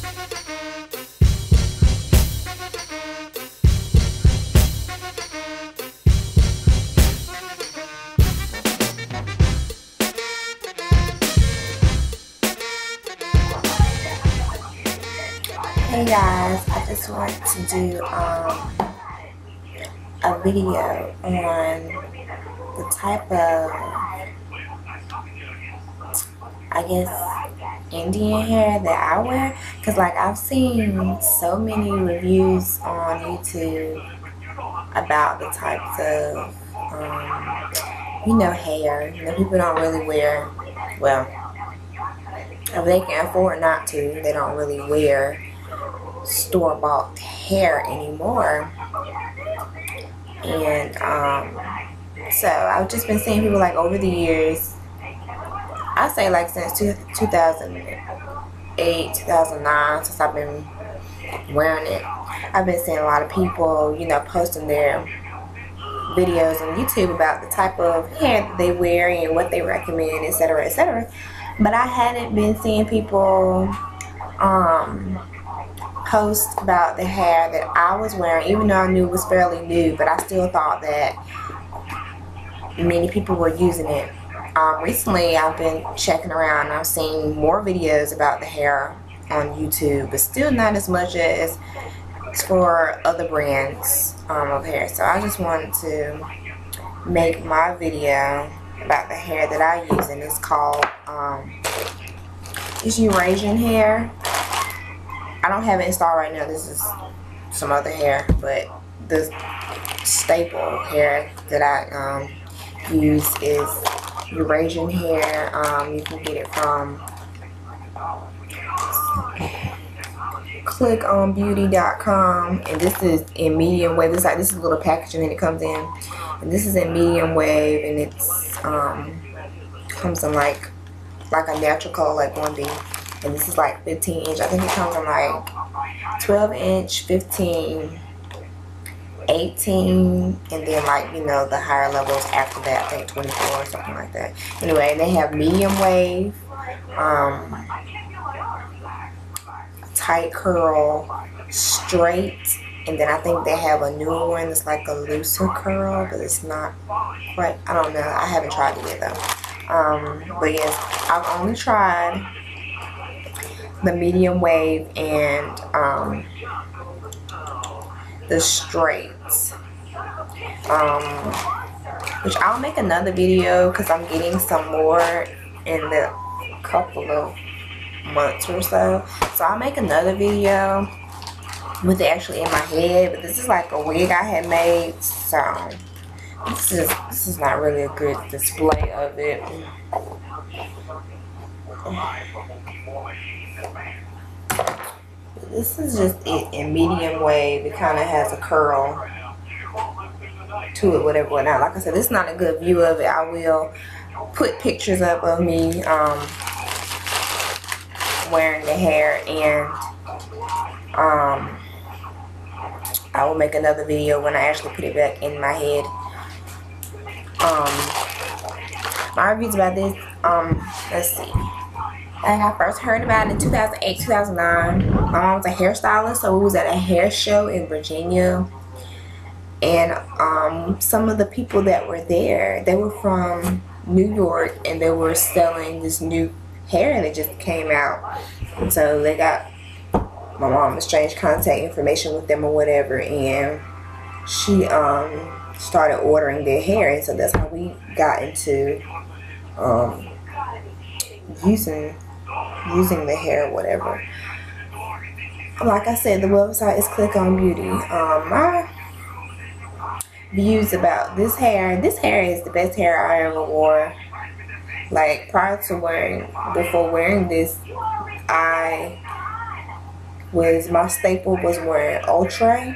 Hey guys, I just want to do a video on the type of, I guess, Indian hair that I wear. Because like I've seen so many reviews on YouTube about the types of, hair. People don't really wear, well, if they can afford not to, they don't really wear store-bought hair anymore. And so I've just been seeing people like over the years, I say like since 2008, 2009, since I've been wearing it, I've been seeing a lot of people, posting their videos on YouTube about the type of hair that they wear and what they recommend, etc., etc. But I hadn't been seeing people post about the hair that I was wearing, even though I knew it was fairly new, but I still thought that many people were using it. Recently I've been checking around and I've seen more videos about the hair on YouTube, but still not as much as for other brands of hair. So I just wanted to make my video about the hair that I use, and it's called it's Eurasian hair. I don't have it installed right now. This is some other hair, but the staple hair that I use is Eurasian hair. You can get it from clickonbeauty.com, and this is in medium wave. This is a little packaging that it comes in, and this is in medium wave, and it's comes in like a natural color, like 1B. And this is like 15 inch. I think it comes in like 12 inch, 15, 18, and then like, the higher levels after that, I think 24 or something like that. Anyway, they have medium wave, tight curl, straight, and then I think they have a newer one that's like a looser curl, but it's not quite, I don't know. I haven't tried it yet though. But yes, I've only tried the medium wave and the straights, which I'll make another video because I'm getting some more in the couple of months or so. So I'll make another video with it actually in my head, but this is like a wig I had made, so this is not really a good display of it. This is just it in medium wave. It kind of has a curl to it, whatever. Now, like I said, this is not a good view of it. I will put pictures up of me wearing the hair, and I will make another video when I actually put it back in my head. My reviews about this, let's see. I first heard about it in 2008, 2009. My mom was a hairstylist, so we was at a hair show in Virginia. And some of the people that were there, they were from New York, and they were selling this new hair that just came out. And so they got, my mom exchanged contact information with them or whatever, and she started ordering their hair, and so that's how we got into using the hair or whatever. Like I said, the website is Click on Beauty. My views about this hair is the best hair I ever wore. Like before wearing this, my staple was wearing Outre.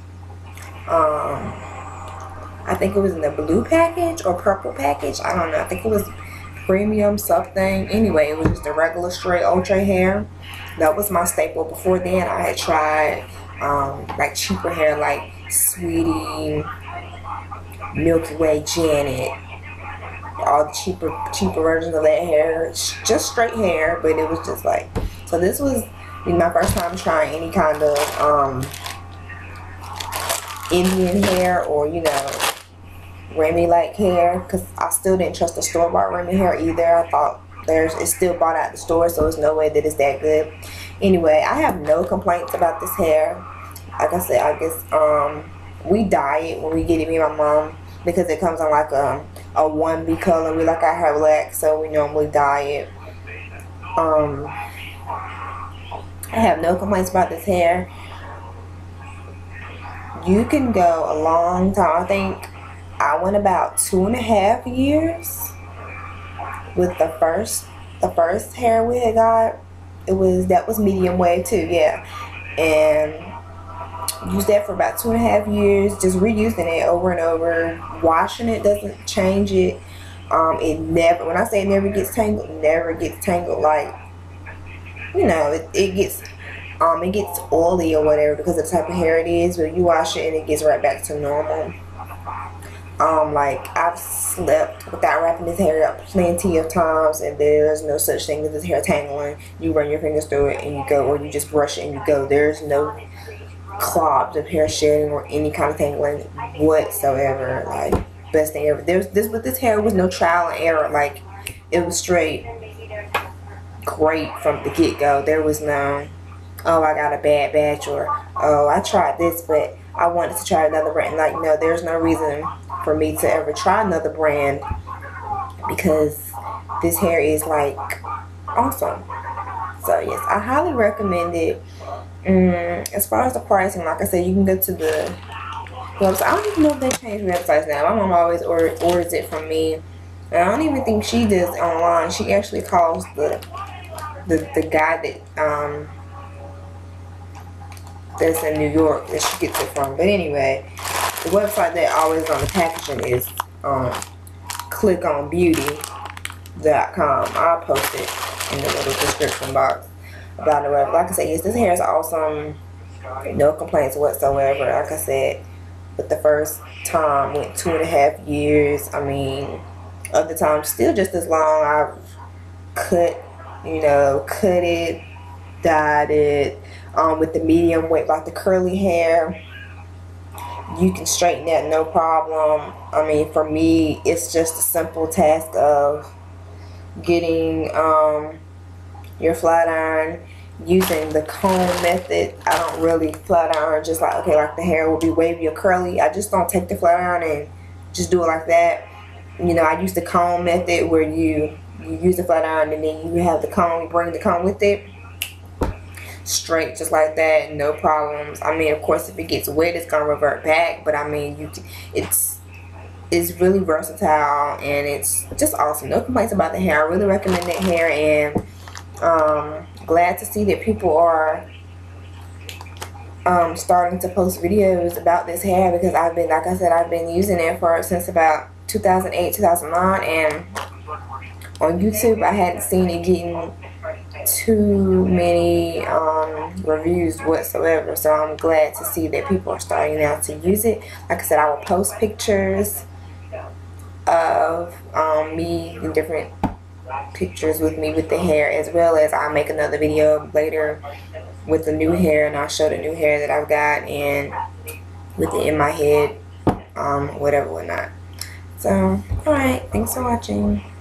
I think it was in the blue package or purple package. I don't know. I think it was premium something. Anyway, it was just a regular straight Outre hair. That was my staple. Before then, I had tried like cheaper hair, like Sweetie, Milky Way, Janet, all the cheaper versions of that hair. Just straight hair, but it was just like, so this was It's my first time trying any kind of Indian hair or, you know, Remy like hair, because I still didn't trust the store-bought Remy hair either. I thought it's still bought out the store, so there's no way that it's that good. Anyway, I have no complaints about this hair. Like I said, I guess we dye it when we get it, me and my mom, because it comes on like a 1B color. We like our hair black, so we normally dye it. I have no complaints about this hair. You can go a long time. I think I went about 2.5 years with the first hair we had got. That was medium wave too, yeah. And used that for about 2.5 years, just reusing it over and over. Washing it doesn't change it. It never, when I say it never gets tangled, it never gets tangled. Like, you know, it gets oily or whatever because of the type of hair it is, but you wash it and it gets right back to normal. Like, I've slept without wrapping this hair up plenty of times, and there's no such thing as this hair tangling. You run your fingers through it and you go, or you just brush it and you go. There's no clogs of hair shedding or any kind of tangling whatsoever. Like, best thing ever. With this hair was no trial and error. Like, it was straight great from the get-go. There was no, oh, I got a bad batch, or oh, I tried this but I wanted to try another brand. Like, no, there's no reason for me to ever try another brand, because this hair is like awesome. So yes, I highly recommend it. As far as the pricing, like I said, you can go to the website. I don't even know if they changed websites now. My mom always orders it from me, and I don't even think she does online. She actually calls the guy that that's in New York that she gets it from. But anyway, the website that always on the packaging is clickonbeauty.com. I'll post it in the little description box about it. Like I said, yes, this hair is awesome. No complaints whatsoever. Like I said, but the first time went 2.5 years. I mean, other times still just as long. I've cut it, dyed it. With the medium weight, like the curly hair, you can straighten that no problem. I mean, for me, it's just a simple task of getting your flat iron, using the comb method. I don't really flat iron just like, okay, like the hair will be wavy or curly. I just don't take the flat iron and just do it like that. You know, I use the comb method where you use the flat iron and then you have the comb, you bring the comb with it. Straight just like that, no problems. I mean, of course, if it gets wet, it's gonna revert back, but I mean, it's really versatile and it's just awesome. No complaints about the hair. I really recommend that hair, and glad to see that people are starting to post videos about this hair, because I've been, like I said, I've been using it since about 2008, 2009, and on YouTube I hadn't seen it getting too many reviews whatsoever, so I'm glad to see that people are starting now to use it. Like I said, I will post pictures of me in different pictures with me with the hair, as well as I'll make another video later with the new hair, and I'll show the new hair that I've got and with it in my head, whatever, whatnot. So, alright, thanks for watching.